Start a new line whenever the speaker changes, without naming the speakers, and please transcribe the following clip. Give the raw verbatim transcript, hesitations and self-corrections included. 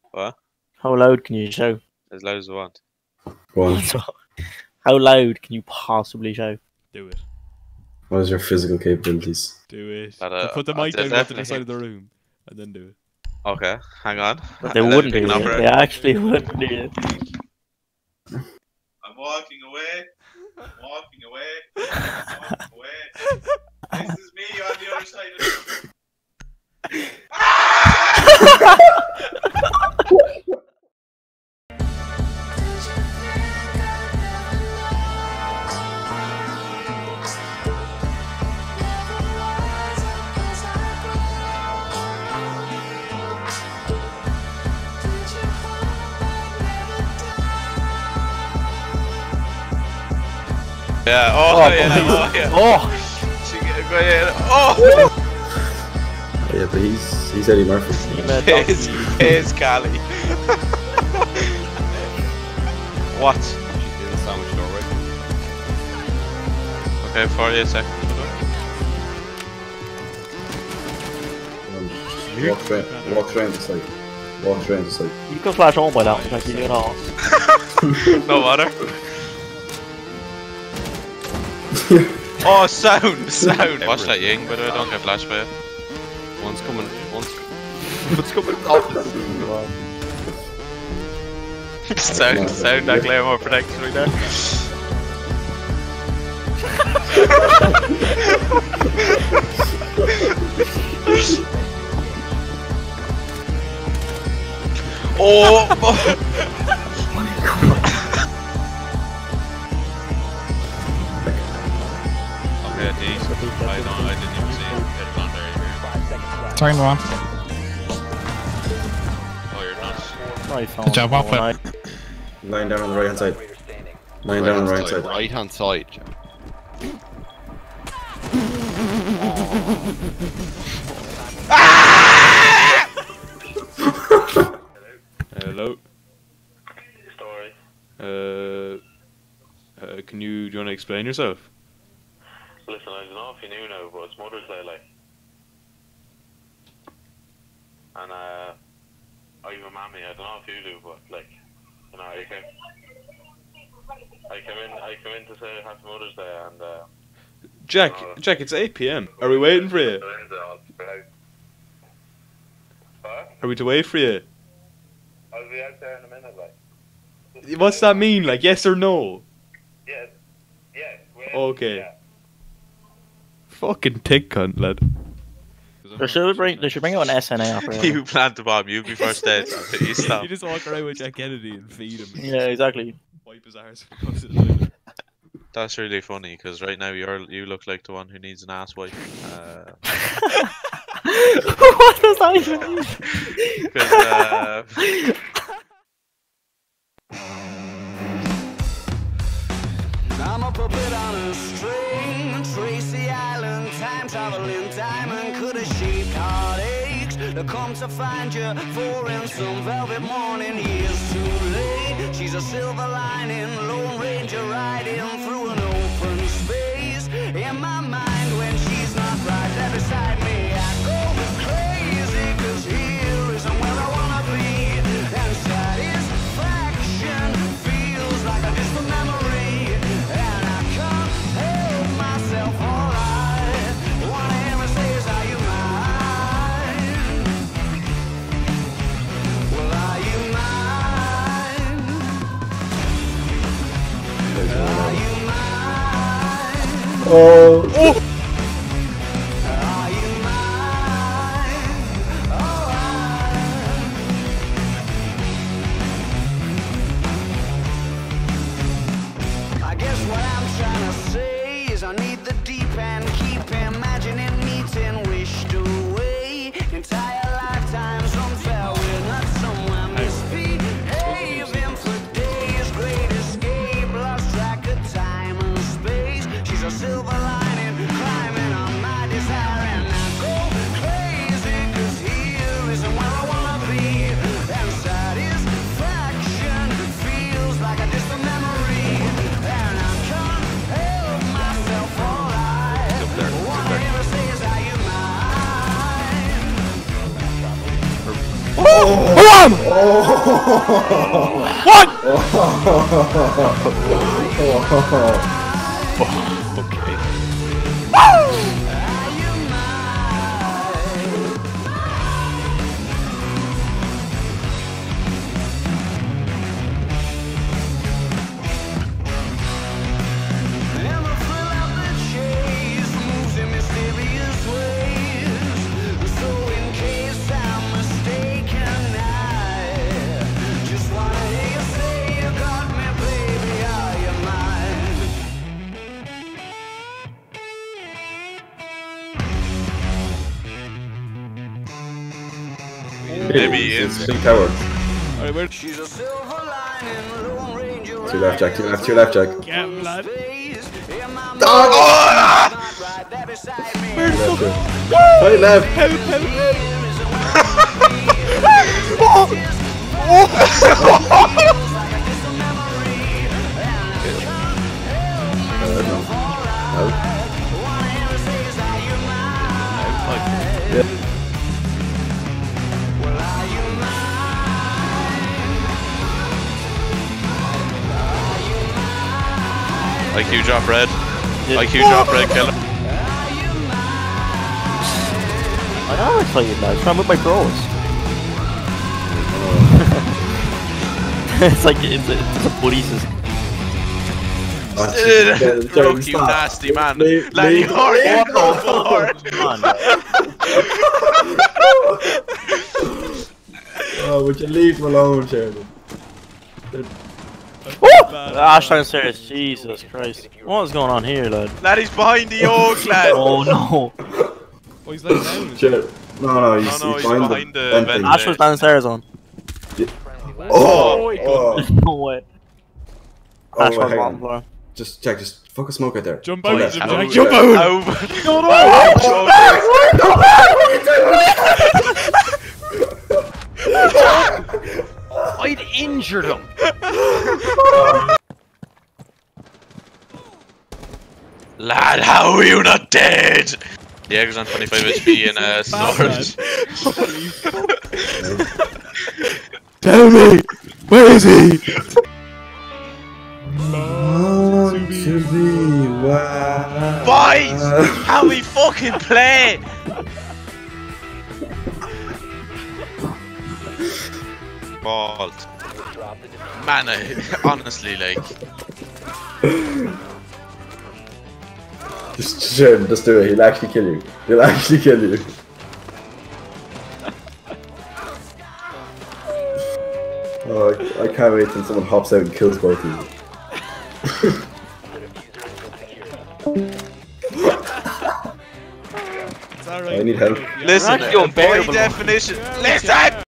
What?
How loud can you shout?
As loud as I want.
One.
How loud can you possibly shout?
Do it.
What is your physical capabilities?
Do it.
But, uh,
Put the
I'll
mic down to the
definitely
side
hit.
of the room, and then do it.
Okay, hang on.
But they
Let me
wouldn't
pick
do
a
it.
number.
They actually wouldn't do it.
I'm walking away. I'm walking away. I'm walking away. This is me on the other side of the room. Yeah, oh,
Oh,
yeah,
please.
oh, yeah.
Oh!
She get go ahead. Oh!
Yeah, but he's he's Eddie Murphy.
It's, it's Cali. What?
She's in the sandwich doorway.
Okay, forty-eight seconds.
Um, walk around, walk around the side. Walk around the side.
You can flash home by that, like you do it all.
No matter. Oh, sound, sound. Watch that Ying, by the way, don't get flash by it.
One's coming. One's.
What's coming off?
Sound, sound that Claymore protection right there. Oh! Oh. Okay, D. I don't. I didn't even see it. It's on there.
Turn one.
Oh, you're nuts.
My phone.
Good job, off it.
Lying down on the right hand side. Lying down on the right hand side.
Right hand side. Joe.
Hello.
Story.
Uh, uh, can you, do you want to explain yourself?
Listen, I don't know if you knew now, but it's Mother's Day, like. And, uh, I have a mammy, I don't know if you do, but, like, you know, I came, I came in, I came in to say Happy Mother's Day, and, uh...
Jack,
you know,
Jack, it's eight p m. Are we waiting for you?
What?
Are we to wait for you?
I'll be out there in a minute, like.
What's that mean? Like, yes or no?
Yeah, yeah, wait,
Okay.
yeah.
Fucking tick cunt, lad.
They should bring. They should bring out an S N A operator.
You plant the bomb, you be first dead. You stop.
You just walk around with Jack Kennedy and feed him.
Yeah, exactly.
Wipe his arse when he goes to the toilet.
That's really funny, because right now you're you look like the one who needs an ass wipe. Uh,
What does that even mean?
Cause, uh,
I'm a puppet on a string, Tracy Island, time traveling diamond, could have shaped heartaches to come to find you for in some velvet morning. Years too late, she's a silver lining, Lone Ranger riding through an open space. In my mind, when she's not right there beside me, I go crazy, cause here isn't where I wanna be, and satisfaction feels like a distant memory.
Oh!
Oh! I guess what I'm trying to say is I need the deep end, keep imagining meeting wished away. Entire lifetimes unfair, we're not somewhere misbehaving for days. Great escape, lost track of time and space. She's a silver lining.
Bam! What?
Okay.
Maybe he is.
Big tower.
Alright, where?
She's a silver lining, Lone Ranger.
Two left, Jack. Two left. Two left, Jack.
Get him, lad.
Oh!
Where the fuck?
Right left.
Help, help, help.
Uh, no. No. Yeah.
I Q drop red. I Q drop red, kill him.
I always play you lads. I'm with my bros. It's like it's a, it's a buddy system.
Broke you nasty man.
Leave-
Like
leave-
you're
leave-
what the
Oh, would you leave him alone, Sheridan?
Ash downstairs. Jesus Christ. What is going on here, lad?
Lad, he's behind the oak, lad.
Oh no.
Oh, he's laying down.
Sheridan. No, no, he's,
No, no,
he's
he's
behind,
behind
the,
the
vent
vent.
thing.
Ash was downstairs on.
Oh! Oh!
There's no way.
Oh,
Ash was
hang
on
on.
the floor.
Just, Jack, just fuck a smoke out there.
Jump
Turn
out,
left.
Jack,
How-
jump out!
I'd injured him. Lad, how are you not dead? The egg was on twenty-five H P and uh, snored.
Tell me! Where is he?
Oh, to be wow.
Boys, how we fucking play? Bald. Man, I, honestly, like.
Just, Sheridan, just do it. He'll actually kill you. He'll actually kill you. Oh, I, I can't wait till someone hops out and kills both of you.
It's alright.
I need help.
Listen,
actually
by
unbearable.
definition. Listen!